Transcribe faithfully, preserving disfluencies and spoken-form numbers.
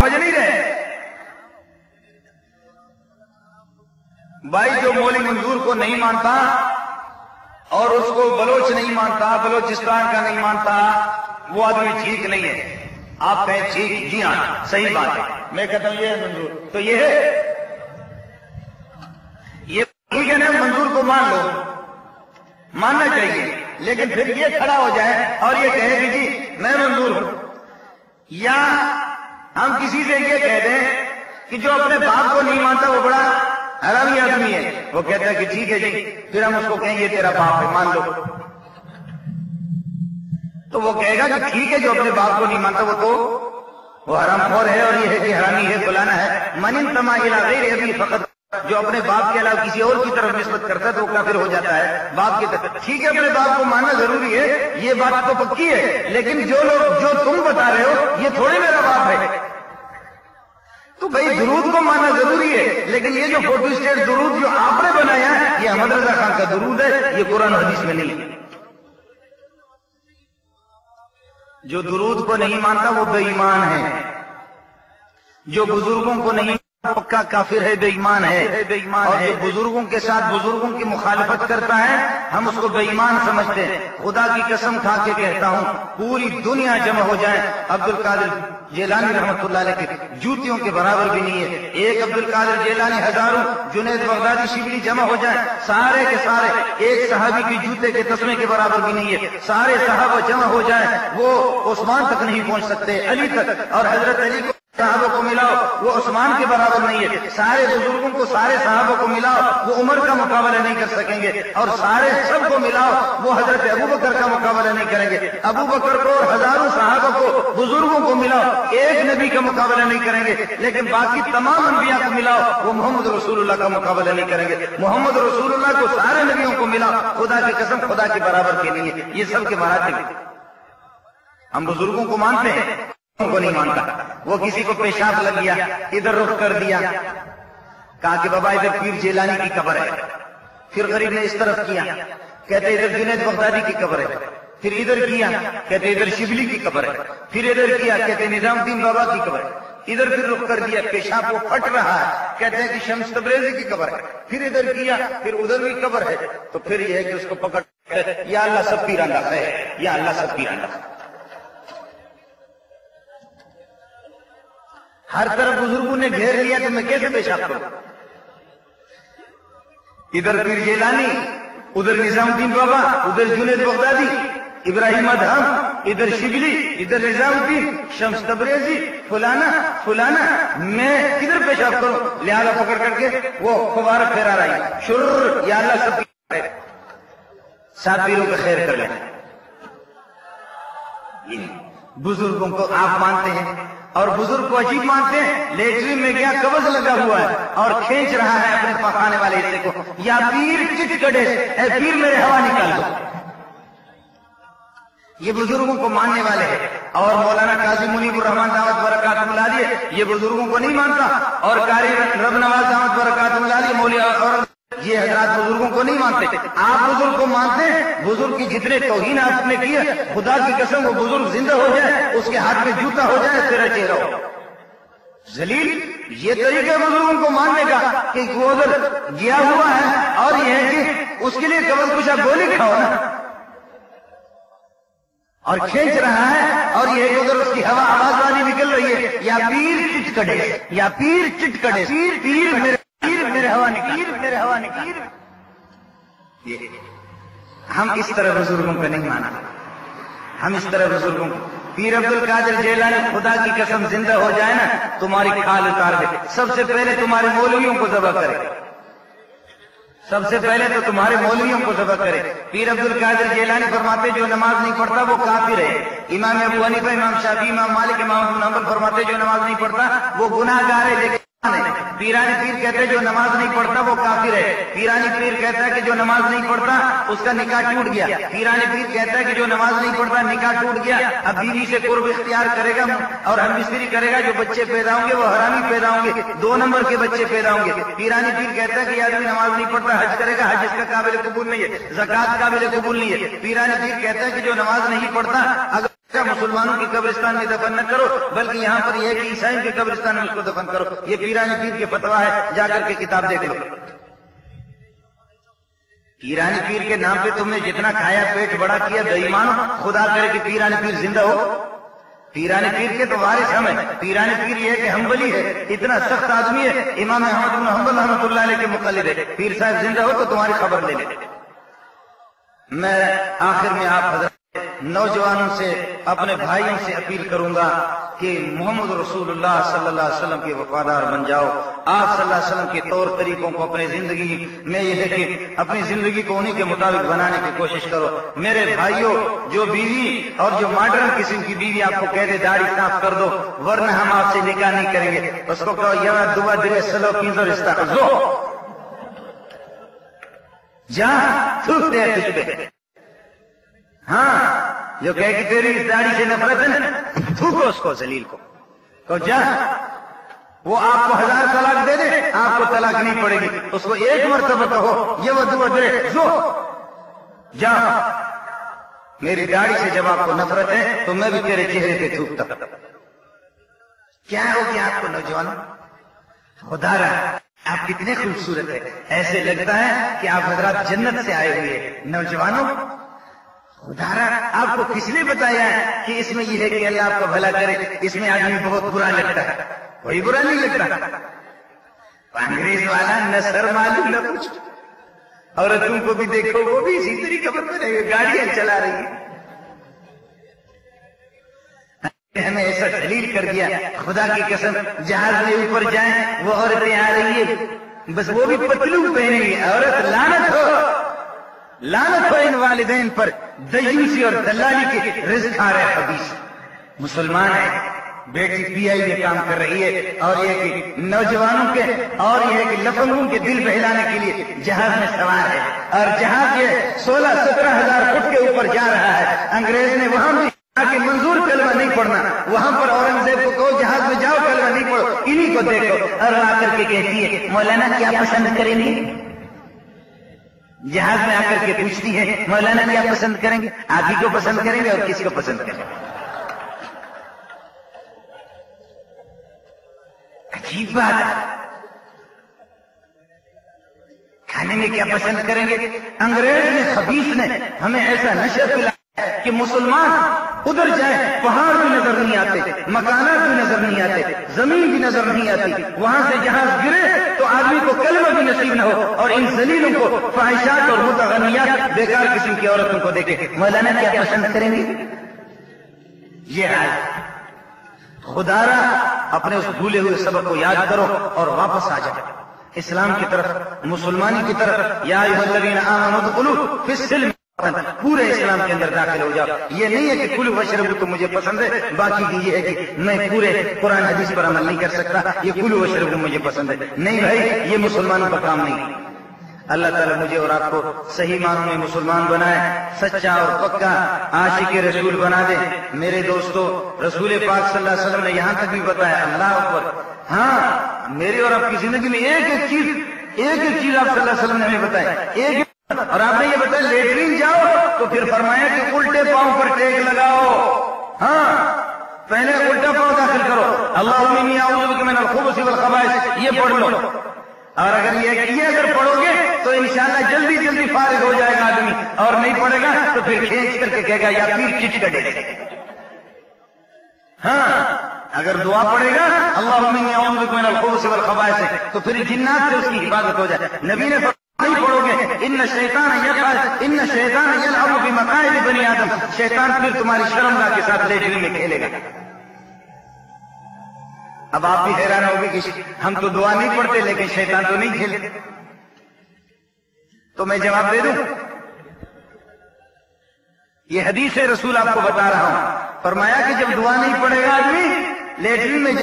समझ नहीं रहे भाई। जो मौली मंजूर को नहीं मानता और उसको बलोच नहीं मानता, बलोचिस्तान का नहीं मानता, वो आदमी ठीक नहीं है। आप कहें ठीक, जी हाँ सही बात है, मैं कहता हूं ये है मंजूर, तो ये है, ये ठीक है ना, मंजूर को मान लो, मानना चाहिए। लेकिन फिर ये खड़ा हो जाए और ये कहे कि जी मैं मंजूर हूं, या हम किसी से ये कह दें कि जो अपने बाप को नहीं मानता वो बड़ा हरामी आदमी है, वो कहता है कि ठीक है जी, फिर हम उसको कहेंगे तेरा बाप है मान लो, तो वो कहेगा कि ठीक है जो अपने बाप को नहीं मानता वो तो वो हरामखोर है और ये है कि हरामी है, फलाना है। मनिन तमा इला गैर अबी फकत, जो अपने बाप के अलावा किसी और की तरफ निस्बत करता है तो वो काफिर हो जाता है बाप की तरफ। ठीक है अपने बाप को मानना जरूरी है, ये बात तो पक्की है, लेकिन जो लोग जो तुम बता रहे हो ये थोड़ी मेरा बाप है। तो भाई दुरूद को मानना जरूरी है, लेकिन ये जो फोटो स्टेट दुरूद जो आपने बनाया है ये अहमद रजा खान का दुरूद है, ये कुरान हदीस में नहीं है। जो दुरूद को नहीं मानता वो बेईमान है, जो बुजुर्गों को नहीं पक्का काफिर है, बेईमान है, बेईमान है। जो बुजुर्गों के साथ बुजुर्गों की मुखालफत करता है हम उसको बेईमान समझते हैं। खुदा की कसम खा के कहता हूं पूरी दुनिया जमा हो जाए, अब्दुल कादिर जेलानी रहमतुल्लाह अलैह की जूतियों के बराबर भी नहीं है। एक अब्दुल कादिर जेलानी हजारों, जुनैद बगदादी शिबली जमा हो जाए सारे के सारे एक सहाबी की जूते के तस्मे के बराबर भी नहीं है। सारे सहाबा जमा हो जाए वो उस्मान तक नहीं पहुंच सकते, अली तक, और हजरत अली को सहाबों को मिलाओ वो उस्मान के बराबर नहीं है। सारे बुजुर्गों को सारे सहाबों को मिलाओ वो उमर का मुकाबला नहीं कर सकेंगे, और सारे सबको मिलाओ वो हजरत अबू बकर का मुकाबला नहीं करेंगे। अबू बकर को और हजारों सहाबा को बुजुर्गों को मिलाओ एक नबी का मुकाबला नहीं करेंगे, लेकिन बाकी तमाम अंबिया को मिलाओ वो मोहम्मद रसूलुल्लाह का मुकाबला नहीं करेंगे। मोहम्मद रसूलुल्लाह को सारे नबियों को मिलाओ, खुदा की कसम खुदा के बराबर के नहीं है। ये सब के मरातिब। हम बुजुर्गों को मानते हैं, को नहीं मानता। वो किसी को पेशाब लग गया, इधर रुख कर दिया, कहा कि बाबा इधर पीर जेलानी की कब्र है, फिर गरीब ने इस तरफ किया, कहते इधर जुनैद बगदादी की कब्र है, फिर इधर किया, कहते इधर शिबली की कब्र है, फिर इधर किया, कहते निजामुद्दीन बाबा की कब्र है, इधर फिर रुख कर दिया, पेशाब वो फट रहा है, कहते हैं कि शम्स तबरेज़ी की कब्र है, फिर इधर किया, फिर उधर भी कब्र है, तो फिर यह है कि उसको पकड़ या अल्लाह सब पीराना है, या अल्लाह सब पीराना। हर तरफ बुजुर्गों ने घेर लिया तो मैं कैसे पेशाब करूं? इधर पीर जेलानी, उधर निजामुद्दीन बाबा, उधर जुनैद बगदादी, इब्राहिम अदहम, इधर शिबली, इधर निजामुद्दीन, शम्स तबरेज़ी, फुलाना फुलाना, मैं किधर पेशाब करूं? लिहाजा पकड़ करके वो फवारा फेरा रही, शुर या अल्लाह सब सात पीरों का खैर कर ले। बुजुर्गों को आप मानते हैं और बुजुर्ग को अजीब मानते हैं। लेटरिन में क्या कब्ज लगा हुआ है और खींच रहा है अपने पकाने वाले हिस्से को, या पीर चिटकड़े ए पीर मेरे हवा निकाल दो। ये बुजुर्गों को मानने वाले हैं। और मौलाना काजी मुनीबुर रहमान दावत बरकातुल्लाह अलैह ये बुजुर्गों को नहीं मानता, और कारी रब नवाज दावत बरकातुल्लाह अलैह मौलिया और ये हजरात बुजुर्गों को नहीं मानते। आप बुजुर्ग को मानते हैं, बुजुर्ग की जितने तौहीन आपने किए, खुदा की कसम वो बुजुर्ग जिंदा हो जाए, उसके हाथ में जूता हो जाए, तेरा चेहरा हो जलील। ये तरीका बुजुर्गों को मानने का कि वो अगर गया हुआ है और ये है कि उसके लिए कबल कुछ आप गोली खाओ ना, और खींच रहा है, और ये है अगर उसकी हवा आवाज वाली निकल रही है, या पीर चिटकड़े, या पीर चिटकड़े, पीर पीर मेरे पीर मेरे हवा निकाल, मेरे हवा निकाल। हम इस तरह बुजुर्गों को नहीं माना, हम इस तरह बुजुर्गों को। पीर अब्दुल कादिर जेलानी खुदा की कसम जिंदा हो जाए ना, तुम्हारी खाल उतार दे, सबसे पहले तुम्हारे मौलवियों को ज़बह करे, सबसे पहले तो तुम्हारे मौलवियों को ज़बह करे। पीर अब्दुल कादिर जेलानी फरमाते जो नमाज नहीं पढ़ता वो काफिर है। इमाम अबू हनीफा, इमाम शाफी, इमाम मालिक, इमाम इब्न हंबल फरमाते जो नमाज नहीं पढ़ता वो गुनाहगार है। लेकिन पीरानी पीर कहते हैं जो नमाज नहीं पढ़ता वो काफिर है। पीरानी पीर कहता है कि जो नमाज नहीं पढ़ता उसका निकाह टूट गया। पीरानी पीर कहता है कि जो नमाज नहीं पढ़ता निकाह टूट गया, अब बीवी से कुर्ब इख्तियार करेगा और हम मिस्त्री करेगा, जो बच्चे पैदा होंगे वो हरामी पैदा होंगे, दो नंबर के बच्चे पैदा होंगे। पीरानी पीर कहता है कि आदमी नमाज नहीं पढ़ता हज करेगा, हज इसका काबिल कबूल नहीं है, ज़कात काबिल कबूल नहीं है। पीरानी पीर कहता है कि जो नमाज नहीं पढ़ता अगर مسلمانوں کی قبرستان میں دفن نہ کرو، بلکہ یہاں پر یہ ہے کہ عیسائیوں کے قبرستان میں اس کو دفن کرو۔ یہ پیرانی پیر کے فتویٰ ہے، جا کر کے کتاب دیکھ لو۔ پیرانی پیر کے نام پہ تم نے جتنا کھایا، پیٹ بڑا کیا، بے ایمانو، خدا کرے کہ پیرانی پیر زندہ ہو۔ پیرانی پیر کے تو وارث ہم ہیں۔ پیرانی پیر یہ ہے کہ حنبلی ہے، اتنا سخت آدمی ہے، امام احمد بن حنبل رحمۃ اللہ علیہ کے مقلد ہے۔ پیر صاحب زندہ ہو تو تمہاری خبر لے لے۔ میں آخر میں آپ حضرت نوجوانوں سے، اپنے بھائیوں سے اپیل کروں گا کہ محمد رسول اللہ صلی اللہ علیہ وسلم کے وفادار بن جاؤ۔ آپ صلی اللہ علیہ وسلم کے طور طریقوں کو اپنی زندگی میں یہ ہے کہ اپنی زندگی کو انہی کے مطابق بنانے کی کوشش کرو۔ میرے بھائیوں، جو بیوی اور جو ماڈرن قسم کی بیوی آپ کو کہہ دے داڑھی صاف کر دو ورنہ ہم آپ سے نکاح نہیں کریں گے، اس کو کہو یا دعا درے سلو کینزو رشتہ زو جہاں تھوکتے ہیں تجھ پہ۔ ہاں، جو کہے کہ تیری اس داڑھی سے نفرت ہے نا، تھوکو اس کو، ذلیل کو تو جا، وہ آپ کو ہزار طلاق دے دے، آپ کو طلاق نہیں پڑے گی، اس کو ایک مرتبہ کہو یہ وہ دعا دے جو جا، میری داڑھی سے جب آپ کو نفرت ہے تو میں بھی تیرے چہرے پہ تھوکتا۔ کیا ہو گیا آپ کو نوجوانوں؟ خدا رہا آپ کتنے خوبصورت ہے، ایسے لگتا ہے کہ آپ حضرات جنت سے آئے ہوئے ہیں۔ نوجوانوں، خدا آپ کو کس نے بتایا ہے کہ اس میں یہ ہے کہ اللہ آپ کو بھلا کرے، اس میں آدمی بہت برا لگتا ہے؟ کوئی برا نہیں لگتا۔ انگریز والا نہ سر معلوم نہ کچھ، عورتوں کو بھی دیکھو وہ بھی اسی طریقے پر گاڑیاں چلا رہی ہیں۔ ہمیں ایسا دلیل کر دیا، خدا کی قسم، جہاز میں اوپر جائیں وہ عورتیں آ رہی ہے، بس وہ بھی پتلون پہنے گی۔ عورت لعنت ہو، لعنت ہو ان والدین پر، دیوسی اور دلالی کے رزق آ رہے خبیث۔ مسلمان ہے، بیٹی پی آئی میں کام کر رہی ہے، اور یہ کہ نوجوانوں کے اور یہ ہے کہ لفنگوں کے دل بہلانے کے لیے جہاز میں سوار ہے، اور جہاز یہ سولہ سترہ ہزار فٹ کے اوپر جا رہا ہے۔ انگریز نے وہاں بھی کہ منظور کلمہ نہیں پڑھنا، وہاں پر اورنگزیب کو کہو جہاز میں جاؤ کلمہ نہیں پڑھو، انہی کو دیکھو، اور آ کر کے کہتی ہے مولانا کیا پسند کریں گے؟ جہاز میں آ کر کے پوچھتی ہے مولانا کیا پسند کریں گے؟ آپ ہی کو پسند کریں گے اور کسی کو پسند کریں گے؟ عجیب بات ہے، کھانے میں کیا پسند کریں گے؟ انگریز نے، خبیث نے ہمیں ایسا نشہ پلایا کہ مسلمان ادھر جائیں پہاڑ بھی نظر نہیں آتے، مکانات بھی نظر نہیں آتے، زمین بھی نظر نہیں آتی، وہاں سے جہاز گرے تو آدمی کو کلمہ بھی نصیب نہ ہو، اور ان ذلیلوں کو فاحشات اور متغنیات بیکار قسم کی عورتوں کو دیکھے مولانا کیا پسند کریں گے؟ یہ ہے خدا را، اپنے اس بھولے ہوئے سبق کو یاد کرو اور واپس آ جاؤ اسلام کی طرف، مسلمانی کی طرف۔ یا ایھا الذین آمنوا ادخلوا فی السلم، پورے اسلام کے اندر داخل ہو جاؤ۔ یہ نہیں ہے کہ کلوا واشربوا تو مجھے پسند ہے، باقی کی یہ ہے کہ میں پورے قرآن حدیث پر عمل نہیں کر سکتا، یہ کلوا واشربوا مجھے پسند ہے۔ نہیں بھائی، یہ مسلمانوں کا کام نہیں۔ اللہ تعالیٰ مجھے اور آپ کو صحیح معنوں میں مسلمان بنائے، سچا اور پکا عاشق رسول بنا دے۔ میرے دوستو، رسول پاک صلی اللہ علیہ وسلم نے یہاں تک بھی بتایا، اللہ اکبر، ہاں میری اور آپ کی زندگی میں ایک ایک چیز ایک ایک چیز آپ صلی اللہ علیہ وسلم نے ہمیں بتائی، ایک، اور آپ نے یہ بتایا لیٹرین جاؤ تو پھر فرمایا کہ الٹے پاؤں پر ٹیک لگاؤ۔ ہاں، پہلے الٹا پاؤں داخل کرو، اللہم انی اعوذ بک من الخبث والخبائث، یہ پڑھ لو، اور اگر یہ یہ اگر پڑھو گے تو انشاءاللہ جلدی جلدی فارغ ہو جائے گا آدمی، اور نہیں پڑھے گا تو پھر کھینچ کر کے کہے گا یا پیر چچ کٹے۔ ہاں، اگر دعا پڑھے گا اللہم انی اعوذ بک من الخبث والخبائث تو پھر جنات سے اس کی حفاظت ہو جائے۔ نبی نے نہیں پڑھو گے ان شیطان یلعب ان شیطان یلعب بمقاعد بنی آدم، شیطان پھر تمہاری شرمگاہ کے ساتھ لیٹرین میں کھیلے گا۔ اب آپ بھی حیران ہوگے کہ ہم تو دعا نہیں پڑھتے لیکن شیطان تو نہیں کھیلتے، تو میں جواب دے دوں، یہ حدیث رسول آپ کو بتا رہا ہوں، فرمایا کہ جب دعا نہیں پڑھے گا آدمی لیٹرین میں